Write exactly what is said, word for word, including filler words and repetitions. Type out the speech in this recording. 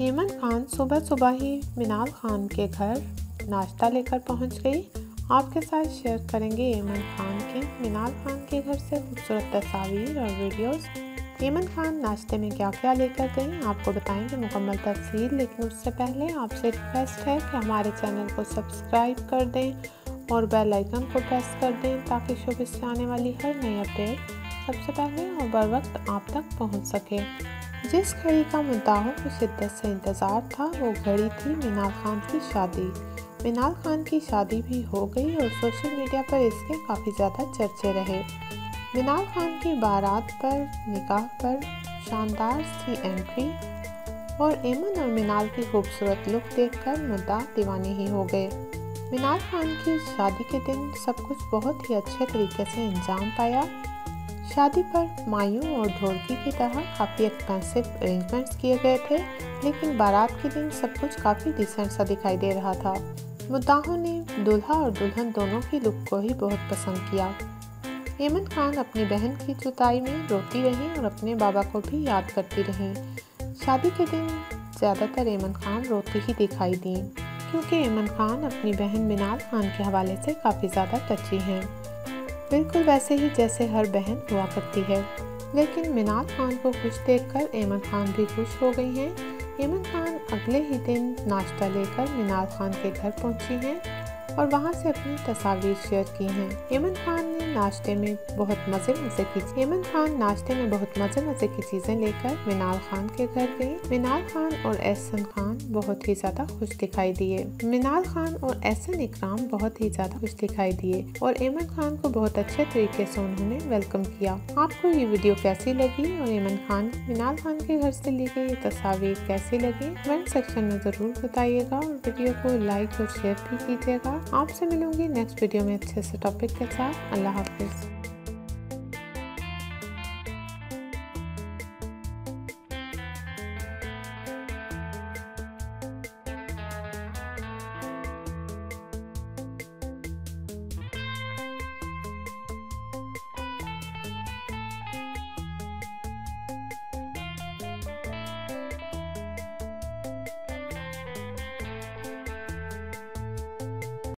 ईमन खान सुबह सुबह ही मिनाल खान के घर नाश्ता लेकर पहुंच गई। आपके साथ शेयर करेंगे ईमन खान के मिनाल खान के घर से खूबसूरत तस्वीर और वीडियोस। ईमन खान नाश्ते में क्या क्या लेकर गई आपको बताएंगे मुकम्मल तफसील, लेकिन उससे पहले आपसे रिक्वेस्ट है कि हमारे चैनल को सब्सक्राइब कर दें और बेल आइकन को प्रेस कर दें ताकि शोबिस से आने वाली हर नई अपडेट सबसे पहले और बर वक्त आप तक पहुंच सके। जिस घड़ी का मुद्दाहों को शिद्दत से इंतज़ार था वो घड़ी थी मिनाल खान की शादी। मिनाल खान की शादी भी हो गई और सोशल मीडिया पर इसके काफ़ी ज़्यादा चर्चे रहे। मिनाल खान की बारात पर निकाह पर शानदार सी एंट्री और ईमन और मिनाल की खूबसूरत लुक देखकर मुद्दा दीवाने ही हो गए। मिनाल खान की शादी के दिन सब कुछ बहुत ही अच्छे तरीके से अंजाम पाया। शादी पर मायूं और ढोलकी की तरह काफ़ी एक्सपेंसिव अरेंजमेंट्स किए गए थे, लेकिन बारात के दिन सब कुछ काफ़ी डिसेंट सा दिखाई दे रहा था। मुद्दाहों ने दूल्हा और दुल्हन दोनों की लुक को ही बहुत पसंद किया। ईमन खान अपनी बहन की जुदाई में रोती रही और अपने बाबा को भी याद करती रही। शादी के दिन ज़्यादातर ईमन खान रोती ही दिखाई दी, क्योंकि ईमन खान अपनी बहन मिनाल खान के हवाले से काफ़ी ज़्यादा टची हैं, बिल्कुल वैसे ही जैसे हर बहन हुआ करती है। लेकिन मिनाल खान को खुश देखकर ईमन खान भी खुश हो गई हैं। ईमन खान अगले ही दिन नाश्ता लेकर मिनाल खान के घर पहुंची हैं और वहां से अपनी तस्वीर शेयर की हैं। ईमन खान ने नाश्ते में बहुत मज़े मज़े की ईमन खान नाश्ते में बहुत मज़े मज़े की चीज़ें लेकर मिनाल खान के घर गई। मिनाल खान और एहसन खान बहुत ही ज़्यादा खुश दिखाई दिए। मिनाल खान और एहसन इकराम बहुत ही ज़्यादा खुश दिखाई दिए और ईमन खान को बहुत अच्छे तरीके से उन्होंने वेलकम किया। आपको ये वीडियो कैसी लगी और ईमन खान मिनाल खान के घर से ली गई तस्वीर कैसी लगी कमेंट सेक्शन में ज़रूर बताइएगा और वीडियो को लाइक और शेयर भी कीजिएगा। आपसे मिलूंगी नेक्स्ट वीडियो में अच्छे से टॉपिक के साथ। अल्लाह हाफिज़।